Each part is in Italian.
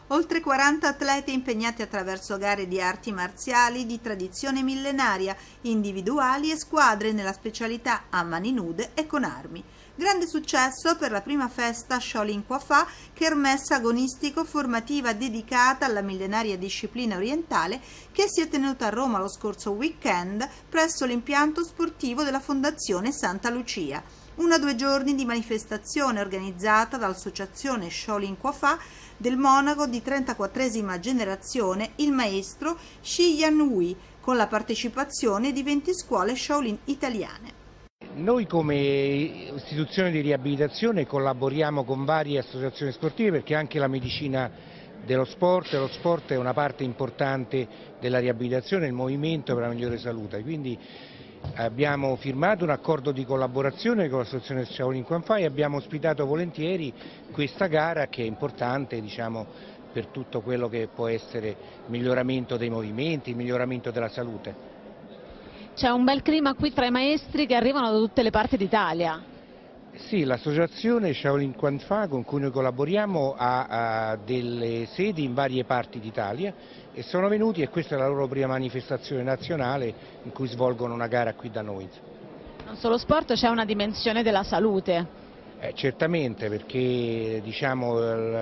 Oltre 40 atleti impegnati attraverso gare di arti marziali di tradizione millenaria, individuali e squadre nella specialità a mani nude e con armi. Grande successo per la prima festa Shaolin Kung-Fa, kermesse agonistico-formativa dedicata alla millenaria disciplina orientale che si è tenuta a Roma lo scorso weekend presso l'impianto sportivo della Fondazione Santa Lucia. 1 o 2 giorni di manifestazione organizzata dall'associazione Shaolin Kung-Fa del monaco di 34esima generazione, il maestro Shi Yan-Hui, con la partecipazione di 20 scuole Shaolin italiane. Noi come istituzione di riabilitazione collaboriamo con varie associazioni sportive perché anche la medicina dello sport, lo sport è una parte importante della riabilitazione, il movimento per la migliore salute. Quindi abbiamo firmato un accordo di collaborazione con l'associazione Shaolin Kung-Fa e abbiamo ospitato volentieri questa gara che è importante, diciamo, per tutto quello che può essere il miglioramento dei movimenti, il miglioramento della salute. C'è un bel clima qui tra i maestri che arrivano da tutte le parti d'Italia. Sì, l'associazione Shaolin Kung-Fa con cui noi collaboriamo ha delle sedi in varie parti d'Italia e sono venuti e questa è la loro prima manifestazione nazionale in cui svolgono una gara qui da noi. Non solo sport, c'è una dimensione della salute. Certamente, perché diciamo,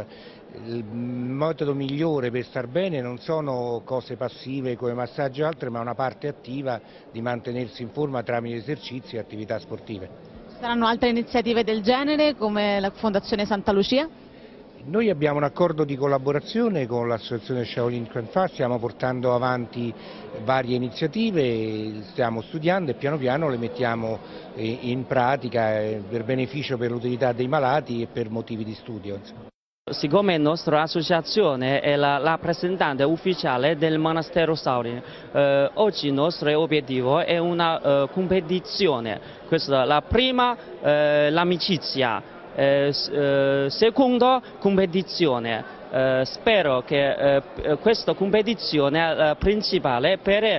il metodo migliore per star bene non sono cose passive come massaggio e altre, ma una parte attiva di mantenersi in forma tramite esercizi e attività sportive. Saranno altre iniziative del genere come la Fondazione Santa Lucia? Noi abbiamo un accordo di collaborazione con l'associazione Shaolin Kung-Fa, stiamo portando avanti varie iniziative, stiamo studiando e piano piano le mettiamo in pratica per beneficio, per l'utilità dei malati e per motivi di studio. Siccome la nostra associazione è la rappresentante ufficiale del monastero Shaolin, oggi il nostro obiettivo è una competizione. Questa è la prima, l'amicizia. Secondo, competizione. Spero che questa competizione principale per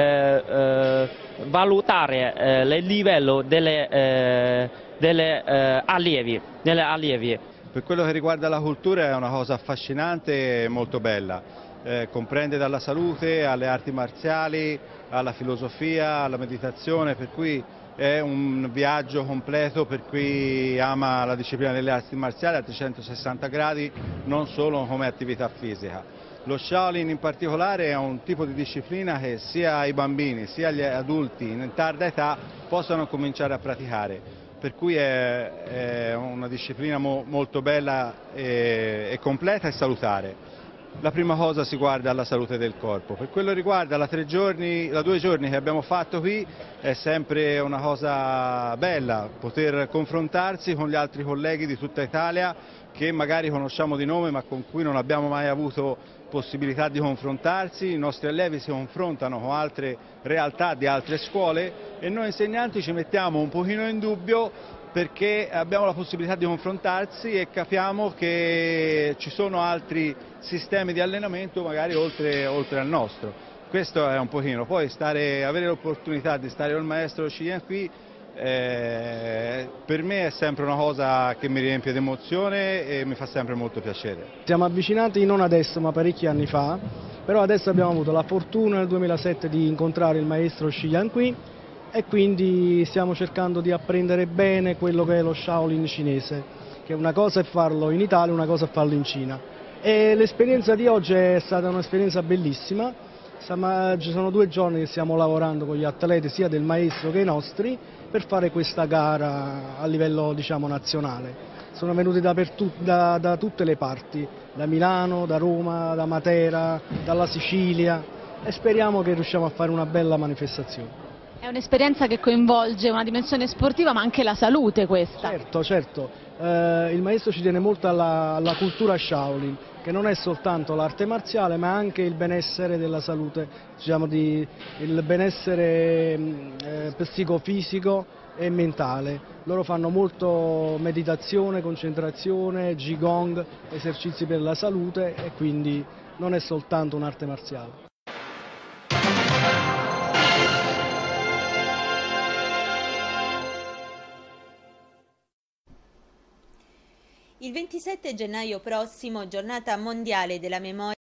valutare il livello delle allievi. Per quello che riguarda la cultura è una cosa affascinante e molto bella, comprende dalla salute alle arti marziali, alla filosofia, alla meditazione, per cui è un viaggio completo per chi ama la disciplina delle arti marziali a 360 gradi, non solo come attività fisica. Lo Shaolin in particolare è un tipo di disciplina che sia i bambini sia gli adulti in tarda età possano cominciare a praticare, per cui è una disciplina molto bella e completa e salutare. La prima cosa si guarda alla salute del corpo, per quello riguarda la 2 giorni che abbiamo fatto qui è sempre una cosa bella poter confrontarsi con gli altri colleghi di tutta Italia che magari conosciamo di nome ma con cui non abbiamo mai avuto possibilità di confrontarsi. I nostri allievi si confrontano con altre realtà di altre scuole e noi insegnanti ci mettiamo un pochino in dubbio perché abbiamo la possibilità di confrontarsi e capiamo che ci sono altri sistemi di allenamento magari oltre al nostro. Questo è un pochino, poi avere l'opportunità di stare col maestro Shi Yan qui per me è sempre una cosa che mi riempie di emozione e mi fa sempre molto piacere. Siamo avvicinati non adesso ma parecchi anni fa, però adesso abbiamo avuto la fortuna nel 2007 di incontrare il maestro Shi Yan qui e quindi stiamo cercando di apprendere bene quello che è lo Shaolin cinese, che una cosa è farlo in Italia, una cosa è farlo in Cina. E l'esperienza di oggi è stata un'esperienza bellissima, ci sono 2 giorni che stiamo lavorando con gli atleti sia del maestro che i nostri per fare questa gara a livello diciamo nazionale. Sono venuti da tutte le parti, da Milano, da Roma, da Matera, dalla Sicilia e speriamo che riusciamo a fare una bella manifestazione. È un'esperienza che coinvolge una dimensione sportiva ma anche la salute questa. Certo, il maestro ci tiene molto alla cultura Shaolin, che non è soltanto l'arte marziale ma anche il benessere della salute, diciamo il benessere psicofisico e mentale. Loro fanno molto meditazione, concentrazione, Qigong, esercizi per la salute e quindi non è soltanto un'arte marziale. Il 27 gennaio prossimo, giornata mondiale della memoria